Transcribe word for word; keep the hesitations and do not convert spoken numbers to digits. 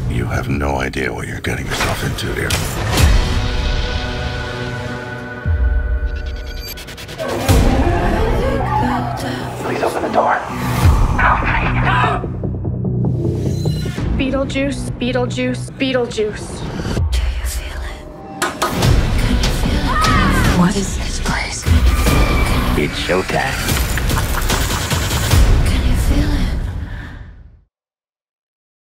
You have no idea what you're getting yourself into here. Please open the door. Beetlejuice, Beetlejuice, Beetlejuice. Do you feel it? Can you feel it? What is this place? It's showtime.